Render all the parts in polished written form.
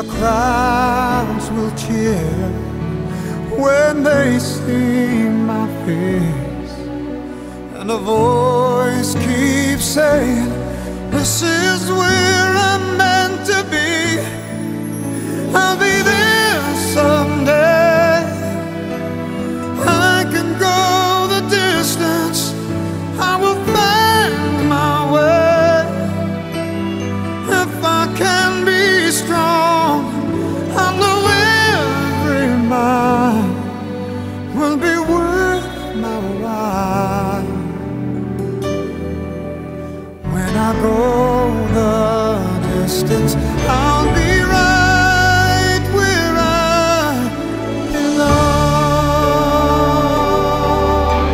the crowds will cheer when they see my face, and a voice keeps saying, this is where I'm meant to be. I'll be there someday. I can go the distance. I will find my way. If I can be strong, I know every mile will be worth my while. When I go the distance, I'll be right where I belong.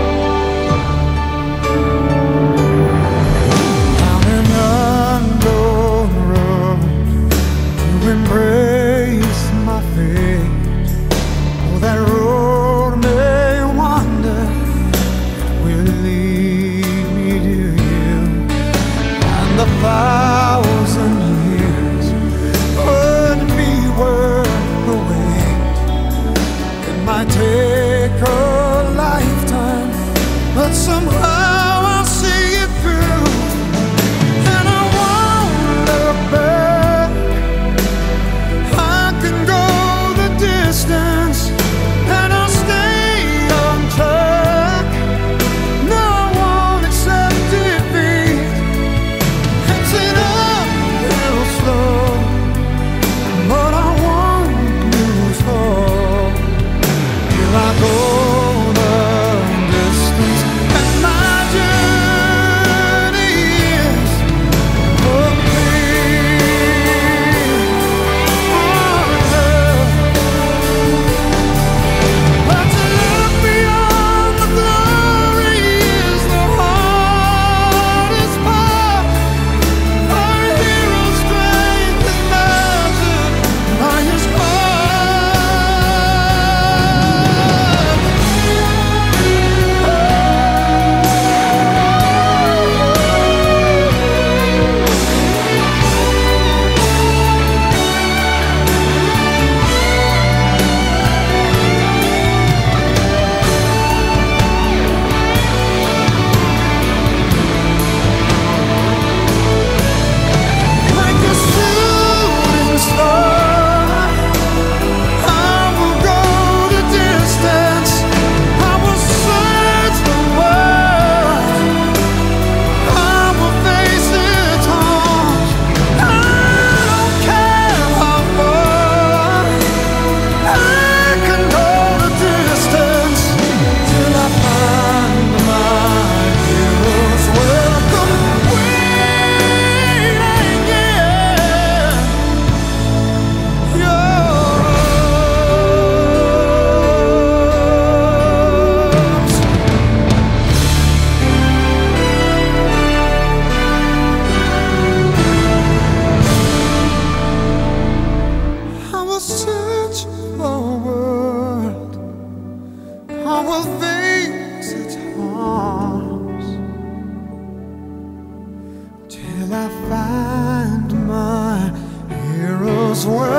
Down an unknown road to embrace my fate. Oh, that road may wander, will lead me to you. And the 1,000 years would be worth the wait. It might take a lifetime, but somehow I'll see it through. And I won't look back. I can go the distance, and I'll stay on track. No, I won't accept defeat. It's an uphill slope, but I won't lose hope till I go the distance. And my journey is complete. But to look beyond the glory is the hardest part. Our hero's strength is measured by his like a shooting star. I will go the distance. I will search the world. I will face its harms. I don't care how far. I can go the distance till I find my hero's welcome waiting, yeah. Yours. I will search for a world. I will face its harms till I find my hero's world.